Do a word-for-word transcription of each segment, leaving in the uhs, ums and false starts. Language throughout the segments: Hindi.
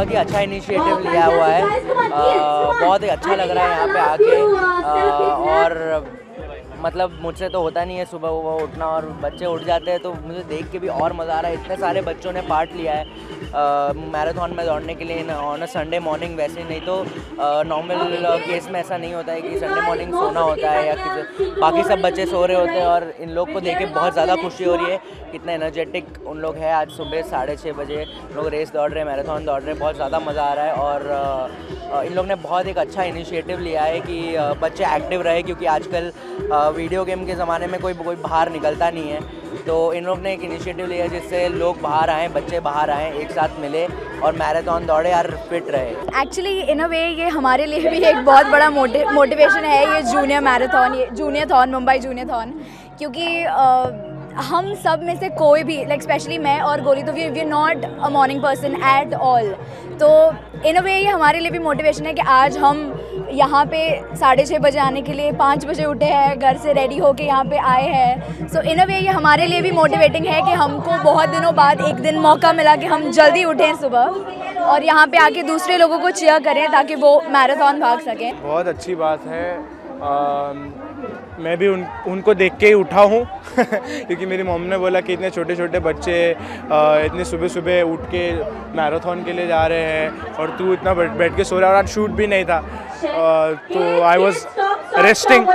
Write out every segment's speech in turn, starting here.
बहुत ही अच्छा इनिशिएटिव लिया हुआ है। आ, बहुत ही अच्छा लग रहा है यहाँ पे आके। आ, और मतलब मुझसे तो होता नहीं है सुबह वो उठना, और बच्चे उठ जाते हैं तो मुझे देख के भी और मज़ा आ रहा है। इतने सारे बच्चों ने पार्ट लिया है मैराथन में दौड़ने के लिए ऑन अ संडे मॉर्निंग। वैसे नहीं तो नॉर्मल केस में ऐसा नहीं होता है कि संडे मॉर्निंग सोना होता है या किसी बाकी सब बच्चे सो रहे होते हैं। और इन लोग को देख के बहुत ज़्यादा खुशी हो रही है, कितना एनर्जेटिक उन लोग हैं। आज सुबह साढ़े छः बजे लोग रेस दौड़ रहे हैं, मैराथन दौड़ रहे हैं, बहुत ज़्यादा मज़ा आ रहा है। और इन लोग ने बहुत एक अच्छा इनिशिएटिव लिया है कि बच्चे एक्टिव रहे, क्योंकि आजकल वीडियो गेम के ज़माने में कोई कोई बाहर निकलता नहीं है। तो इन लोग ने एक इनिशिएटिव लिया जिससे लोग बाहर आएँ, बच्चे बाहर आएँ, एक साथ मिले और मैराथन दौड़े और फिट रहे। एक्चुअली इन अ वे ये हमारे लिए भी एक बहुत बड़ा मोटिवेशन है, ये जूनियर मैराथन, ये juniorthon, Mumbai juniorthon, क्योंकि uh, हम सब में से कोई भी लाइक स्पेशली मैं और गोली तो we we are not a morning person at all. तो इन अ वे ये हमारे लिए भी मोटिवेशन है कि आज हम यहाँ पे साढ़े छः बजे आने के लिए पाँच बजे उठे हैं, घर से रेडी होके यहाँ पे आए हैं। सो इन अ वे ये हमारे लिए भी मोटिवेटिंग है कि हमको बहुत दिनों बाद एक दिन मौका मिला कि हम जल्दी उठें सुबह और यहाँ पे आके दूसरे लोगों को चीयर करें ताकि वो मैराथन भाग सकें। बहुत अच्छी बात है। आ, मैं भी उन उनको देख के ही उठा हूँ क्योंकि मेरी मम्मी ने बोला कि इतने छोटे छोटे बच्चे आ, इतने सुबह सुबह उठ के मैराथन के लिए जा रहे हैं और तू इतना बैठ के सो रहा, और आज शूट भी नहीं था। आ, तो आई वॉज रेस्टिंग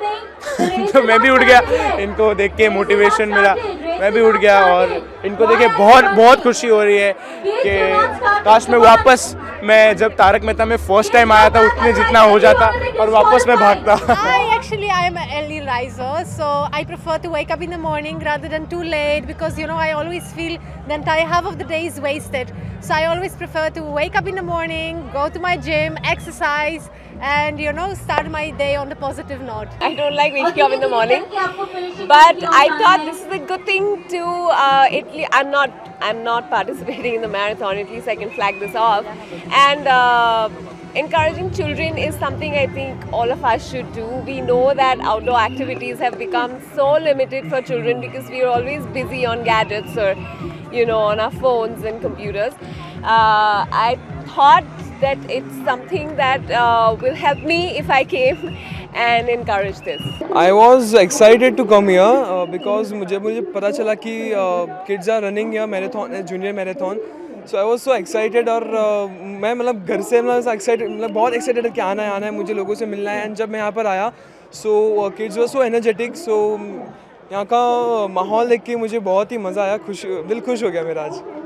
तो मैं भी उठ गया, इनको देख के मोटिवेशन मिला, मैं भी उठ गया। और इनको देख के बहुत बहुत खुशी हो रही है कि काश मैं वापस मैं जब तारक मेहता में फर्स्ट टाइम आया था उतने जितना हो जाता और वापस मैं भागता। I actually I am an early riser, so I prefer to wake up in the morning rather than too late, because you know I always feel the entire half of the day is wasted. So I always prefer to wake up in the morning, go to my gym, exercise, and you know start my day on the positive note. I don't like waking up in the morning, but I thought this is a good thing to uh, at least I'm not I'm not participating in the marathon. At least I can flag this off, and uh, encouraging children is something I think all of us should do. We know that outdoor activities have become so limited for children because we are always busy on gadgets or you know on our phones and computers. Uh, I thought that it's something that uh, will help me if I came and encourage this. I was excited to come here uh, because मुझे मुझे पता चला कि uh, kids are running here marathon, junior marathon. So I was so excited और uh, मैं मतलब घर से मतलब excited मतलब बहुत excited है कि आना है आना है मुझे लोगों से मिलना है। एंड जब मैं यहाँ पर आया so uh, kids were so energetic, so यहाँ का माहौल देख के मुझे बहुत ही मज़ा आया, खुश दिल खुश हो गया मेरा आज।